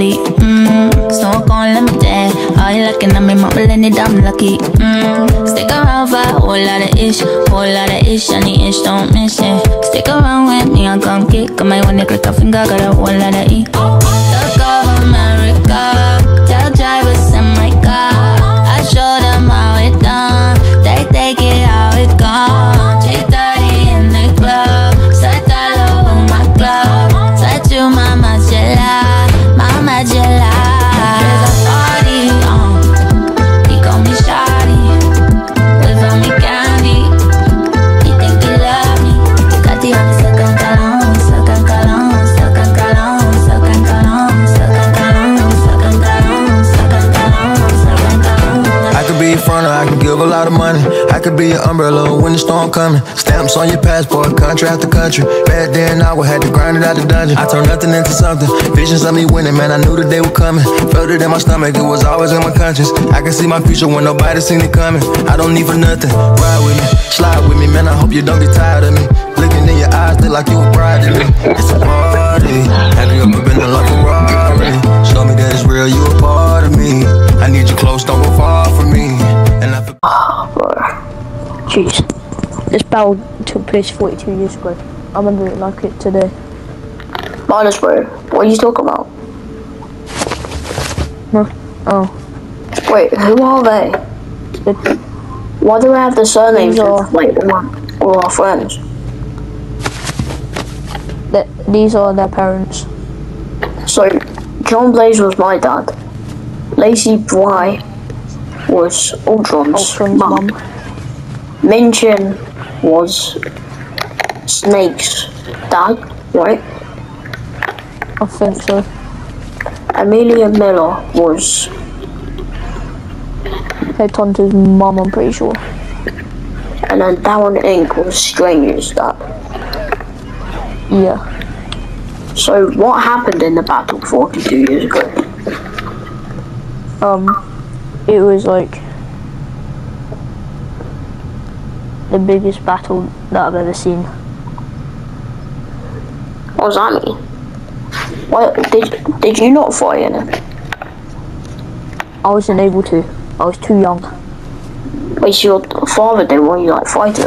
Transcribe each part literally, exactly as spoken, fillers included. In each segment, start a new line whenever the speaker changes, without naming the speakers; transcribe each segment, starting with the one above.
sleep. Mmm, smoke on, let me dead. All you looking at me, mama, let it, I'm lucky. Mmm, stick around for a whole lot of ish, whole lot of ish, and the ish don't miss it. Stick around with me, I'm gon' kick. I might wanna click a finger, got a whole lot of E. Look over America, tell drivers in my car. I show them how it done, they take it how it gone. three thirty in the club, set all over my club. Set you, mama, Jella, mama, Jella. There's a party, uh, he call me Shawty, wait for me candy, he think he love me. Got the other second calon, second calon, second calon, second calon, second calon, second calon, second calon, second calon.
I could be a front or I can give a lot of money. I could be your umbrella when the storm coming. Stamps on your passport, country after country. Bad day and hour, had to grind it out the dungeon. I turned nothing into something. Visions of me winning, man, I knew the day was coming. Felt it in my stomach, it was always in my conscience. I can see my future when nobody seen it coming. I don't need for nothing, ride with me, slide with me, man, I hope you don't get tired of me. Looking in your eyes, look like you a bride to me. It's a party, have you ever been in love with Ferrari? Show me that it's real, you a part of me. I need you close, don't go far from me. And I feel
Oh, bro. Jeez. This battle took place forty-two years ago. I remember it like it today.
Minus, bro. What are you talking about?
Huh? Oh.
Wait, who are they?
The,
Why do we have the surnames
These are-
of like all, all our friends?
the, these are their parents.
So, John Blaze was my dad. Lacey Bry was Ultron's,
Ultron's
mum.
mum.
Minchin was Snake's dad, right?
I think so.
Amelia Miller was
Headhunter's mum, I'm pretty sure.
and then Darren Inc was Stranger's dad.
Yeah.
So what happened in the battle forty-two years ago?
Um, it was like the biggest battle that I've ever seen.
What does that mean? What did did you not fight in it?
I wasn't able to. I was too young.
Wait, so your father didn't want you like fighting?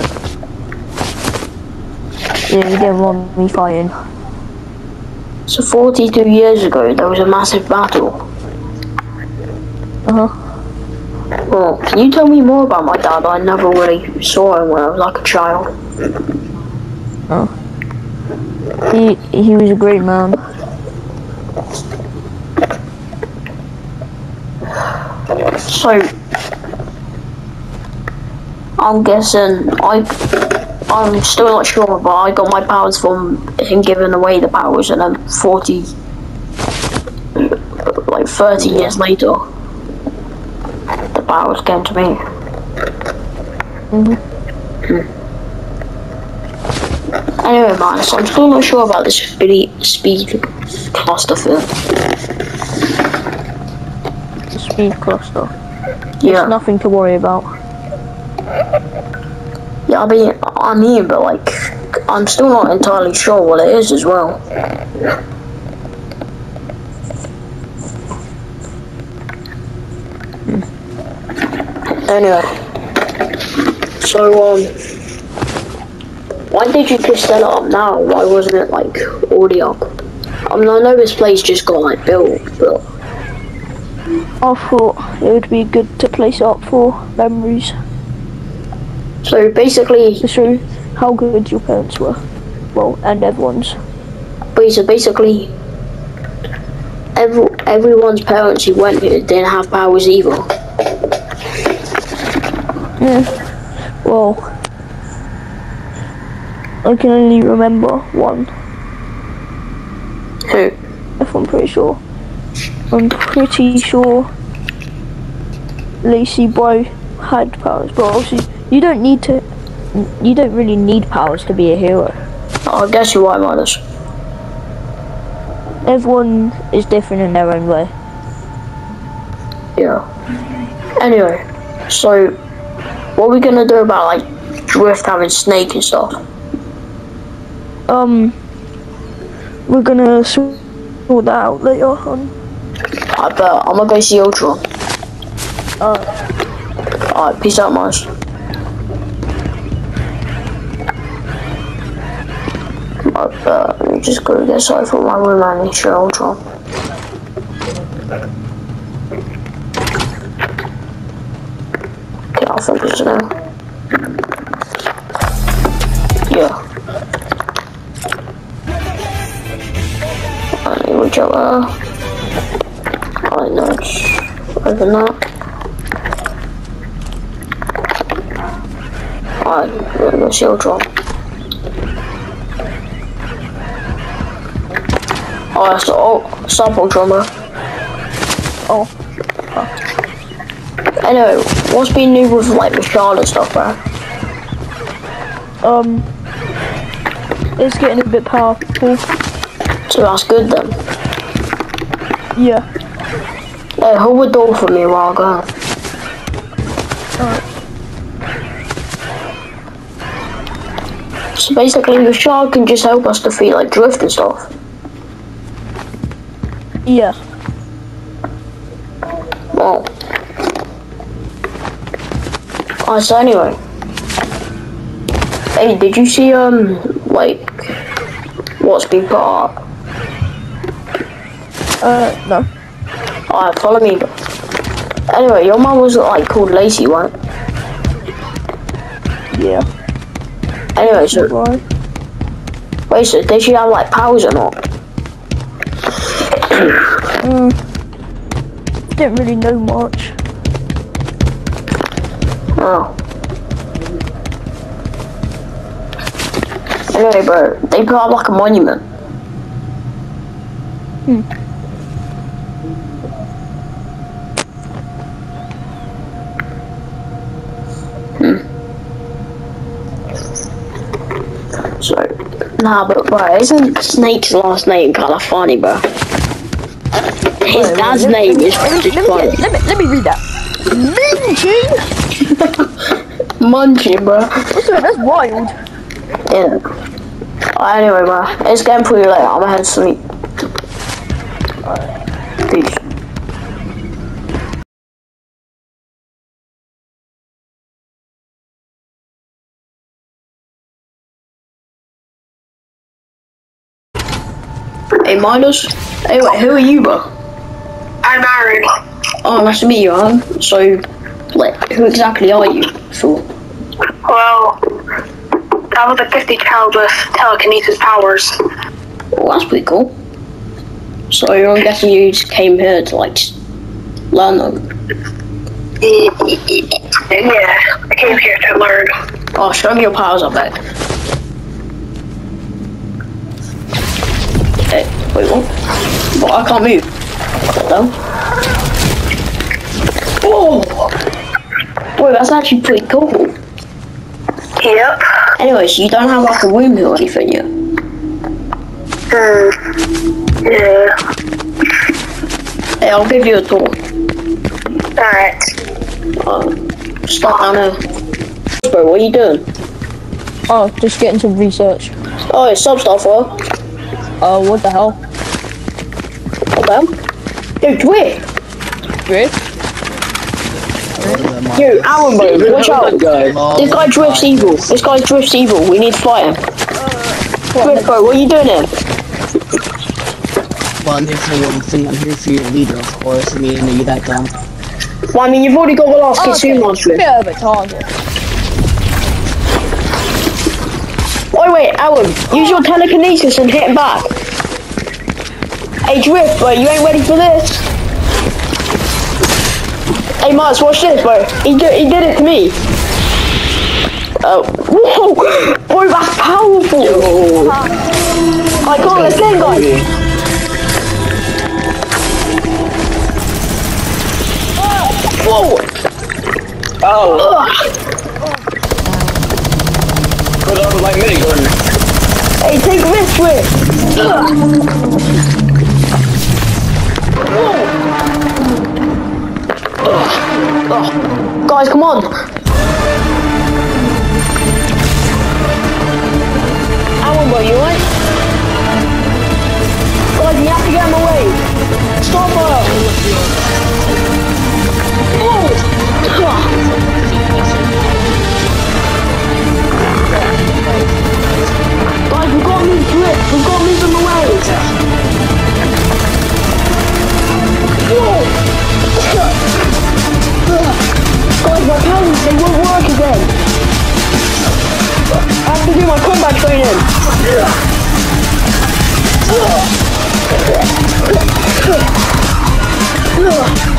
Yeah, he didn't want me fighting.
So forty-two years ago there was a massive battle.
Uh huh.
Well, can you tell me more about my dad? I never really saw him when I was like a child.
Oh. He he was a great man.
So I'm guessing I I'm still not sure, but I got my powers from him giving away the powers, and then forty like thirty years later the powers came to me.
Mhm.
Hmm. Anyway, man, so I'm still not sure about this speed, speed cluster thing.
The speed cluster.
Yeah.
It's nothing to worry about.
Yeah, I mean, I mean, but like, I'm still not entirely sure what it is as well. Anyway, so um, why did you just set it up now? Why wasn't it like already up? I mean, I know this place just got like built, but
I thought it would be good to place it up for memories,
so basically,
to show how good your parents were. Well, and everyone's.
so basically, every everyone's parents who went here didn't have powers either.
Yeah. Well, I can only remember one.
Who?
If I'm pretty sure. I'm pretty sure Lacey Boy had powers, but obviously you don't need to. You don't really need powers to be a hero.
Oh, I guess you're right, Midas.
Everyone is different in their own way.
Yeah. Anyway, so what are we gonna do about like Drift having Snake and stuff?
Um, we're gonna sort that out later on.
I bet. I'm gonna go see Ultron.
Alright.
Alright, peace out, Mars. I bet. Let me just go get started for my room and make sure Ultron. Okay, I'll focus now. Yeah. I need which other. I know it's open that. Alright, we're gonna go see Ultron. Oh, that's the oh, stop Ultron, bro.
Oh.
Anyway, what's been new with like the Charlotte stuff, bro?
Um, it's getting a bit powerful.
So that's good then.
Yeah.
Hey, hold the door for me while I go.
Alright.
So basically, the shard can just help us defeat like drift and stuff.
Yeah.
Wow. Oh, so anyway. Hey, did you see, um, like, what's been put up?
Uh, no.
Alright, follow me. Anyway, your mum was, like, called Lacey, right?
Yeah.
Anyway, so...
Why?
Wait, so did she have, like, powers or not?
Mm. Didn't really know much.
Oh. Anyway, bro, they put up like a monument.
Hmm.
Hmm. So, nah, but bro, isn't Snake's last name kind of funny, bro? His
Wait, wait,
dad's
let,
name
let me,
is
let me,
pretty
let me,
funny.
get, let me let me read that. Munching.
Munching, bro.
What's that? That's wild.
Yeah. Alright, anyway, bro, it's getting pretty late. I'm gonna head to sleep. Alright. Peace. Hey, Midas. Hey, wait, who are you, bro?
I'm married.
Oh, nice to meet you, huh? So, like, who exactly are you? Sure.
Well, I was a gifted child with telekinesis powers.
Well, that's pretty cool. So, I'm guessing you just came here to, like, learn them?
Yeah, I came here to learn.
Oh, show me your powers, I bet. Hey, wait, what? But I can't move. No? Oh! Boy, that's actually pretty cool.
Yep.
Anyway, so you don't have like a room here or anything yet?
Hmm. Yeah.
Hey, I'll give you a tour.
Alright.
Uh, start down here. Bro, what are you doing?
Oh, just getting some research.
Oh, it's sub stuff, bro.
Oh, uh, what the hell?
What the hell? Yo, Drift!
Drift?
Yo, Aaron, bro, watch out. This guy Drift's evil. This guy Drift's evil. We need to fight him. Drift, bro, what are you doing here?
Well, I'm here for one thing. I'm here for your leader, of course. I mean, are you that dumb?
Well, I mean, you've already got the last
Oh,
Kitsune
okay.
monster.
Bit of a target.
Wait, wait, Aaron, use your telekinesis and hit him back. Hey, Drift, bro, you ain't ready for this? Hey, Mars, watch this, bro. He, do, he did it to me. Oh, whoa, boy, that's powerful. Yo. I can't, let's get him, guys. Whoa.
Oh. Put on my minigun.
Hey, take this, Drift. Oh. Guys, come on. Alan, bro, you alright? Guys, you have to get him away. Stop her. Ugh.